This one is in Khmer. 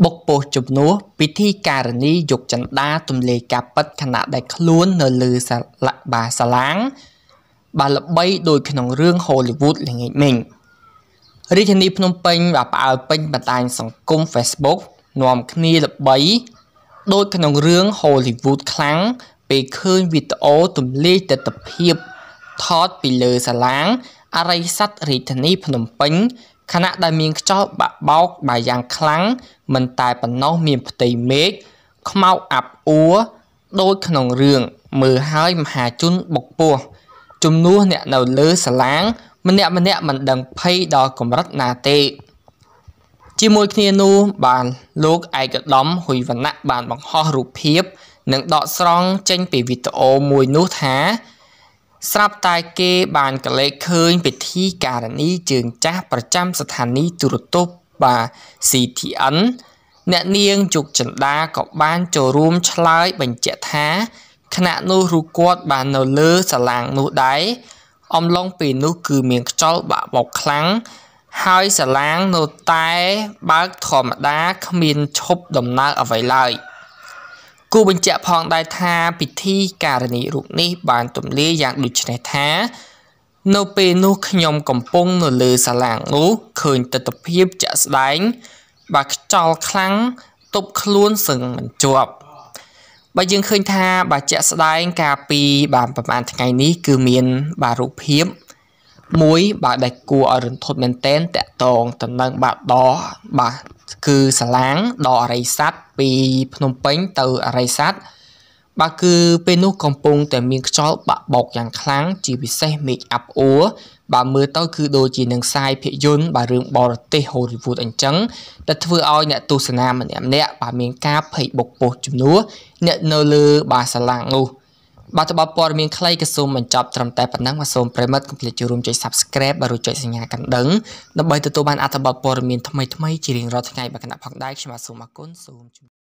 បុកពោះជំនួសពិធីការនីយកចន្ទាទម្លាយការពិតខណៈដែលខ្លួននៅលើសាឡាងបាទល្បីដោយក្នុងរឿង Hollywood ល្ងាចមិញរាជធានីភ្នំពេញបាទផ្អើលពេញបណ្ដាញសង្គម Facebook នាំគ្នាល្បីដោយក្នុងរឿង Hollywood ខ្លាំងពេលឃើញវីដេអូទម្លាយទិដ្ឋភាពថតពីលើសាឡាងអរិយស័ព្ទរាជធានីភ្នំពេញខណៈដែលមានខ្យល់បាក់បោកបាទយ៉ាងខ្លាំងមិនតែប៉ុណ្ណោះមានផ្ទៃមេឃខ្មៅអាប់អួរដូចក្នុងរឿងមើលហើយមហាជនបុកពោះជំនួសអ្នកនៅលើសាឡាងម្នាក់មិនដឹងភ័យដល់កម្រិតណាទេជាមួយគ្នានោះបានលោកឯកឧត្តមហ៊ុយវណ្ណៈបានបង្ហោះរូបភាពនិងដកស្រង់ចេញពីវីដេអូមួយនោះថាស្រាប់តែគេបានកលេចឃើញពិធីការនីជើងចាស់ប្រចាំស្ថានីយទូរទស្សន៍បាទ CTN អ្នកនាងជោគចន្ទាក៏បានចូលរួមឆ្លើយបញ្ជាក់ថាខណៈនោះរូបគាត់បាននៅលើសាឡាងនោះដែរអំឡុងពេលនោះគឺមានខ្យល់បាក់បោកខ្លាំងហើយសាឡាងនៅតែបើកធម្មតាគ្មានឈប់ដំណើរអ្វីឡើយគូបញ្ជាក់ផងដែរថាពិធីការនីរូបនេះបានទម្លាយយ៉ាងដូចនេះថានៅពេលនោះខ្ញុំកំពុងនៅលើសាឡាងនោះឃើញទិដ្ឋភាពជាក់ស្ដែងបាទខ្យល់ខ្លាំងទប់ខ្លួនសឹងមិនជាប់បើយើងឃើញថាបាទជាក់ស្ដែងកាលពីបាទប្រហែលថ្ងៃនេះគឺមានបាទរូបភាពមួយបាទដែលគួរឲ្យរន្ធត់មែនតែនតកតងទៅនឹងបាទគឺសាឡាងដល់អរិយស័ព្ទពីភ្នំពេញទៅអរិយស័ព្ទបាទគឺពេលនោះកំពុងតែមានខ្យល់បាក់បោកយ៉ាងខ្លាំងជាពិសេសមេឃអាប់អួរបាទមើលទៅគឺដូចជានឹងខ្សែភាពយន្តបាទរឿងបរទេស Hollywood អញ្ចឹងដែលធ្វើឲ្យអ្នកទស្សនាម្នាក់បាទមានការភ័យបុកពោះជំនួសអ្នកនៅលើបាទសាឡាងនោះបាទតបព័ត៌មានខ្លីក៏សូមបញ្ចប់ត្រឹមតែប៉ុណ្ណឹងបាទសូមប្រិមិត្តកុំភ្លេចចូលរួមចុច Subscribe បាទរួចចុចសញ្ញាកណ្ដឹងដើម្បីទទួលបានអត្ថបទព័ត៌មានថ្មីៗជារៀងរាល់ថ្ងៃបាទគណៈផងដែរខ្ញុំបាទសូមអរគុណសូម